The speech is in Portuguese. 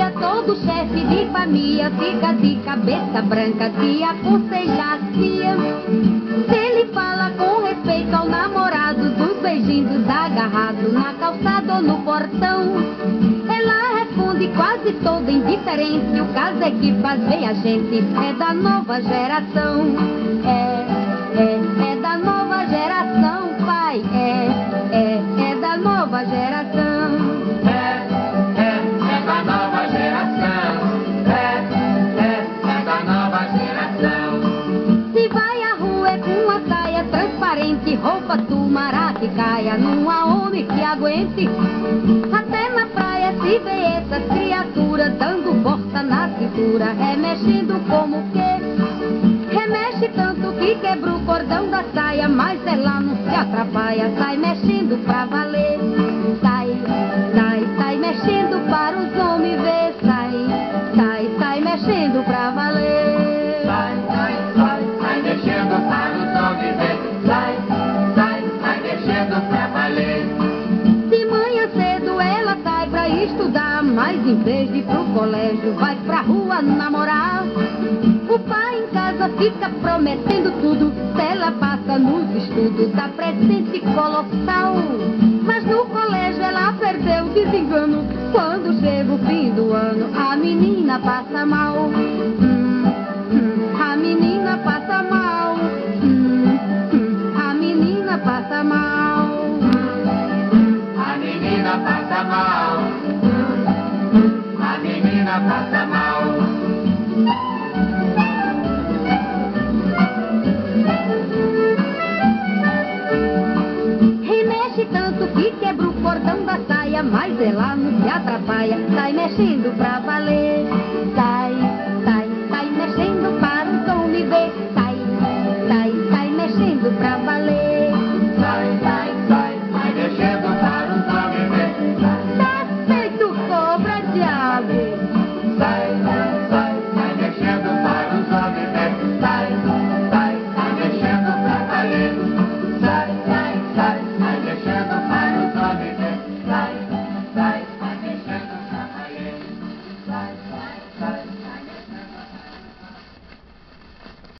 dia todo chefe de família fica de cabeça branca de aconselhar a tia. Se ele fala com respeito ao namorado, dos beijinhos agarrados na calçada ou no portão, ela responde quase toda indiferente: o caso é que faz bem a gente, é da nova geração. É da nova geração, pai, é da nova geração. É da nova geração. É da nova geração. Se vai à rua é com a saia transparente, roupa tumará que caia, não há homem que aguente. Até na praia se vê essas criaturas dando volta na cintura, remexendo como que remexe tanto que quebra o cordão da saia, mas ela não se atrapalha, sai mexendo pra valer. Sai mexendo para os homens ver, sai mexendo pra valer. Sai mexendo para os homens ver. Sai mexendo pra valer. De manhã cedo ela sai pra estudar, mas em vez de ir pro colégio vai pra rua namorar. O pai em casa fica prometendo tudo, se ela passa nos estudos dá presente colossal. Mas no colégio ela perdeu o desengano, quando chega o fim do ano a menina passa mal. A menina passa mal. A menina passa mal. A menina passa mal. A menina passa mal. Remexe tanto que quebra o cordão da saia, mas ela não se atrapalha, sai mexendo pra valer.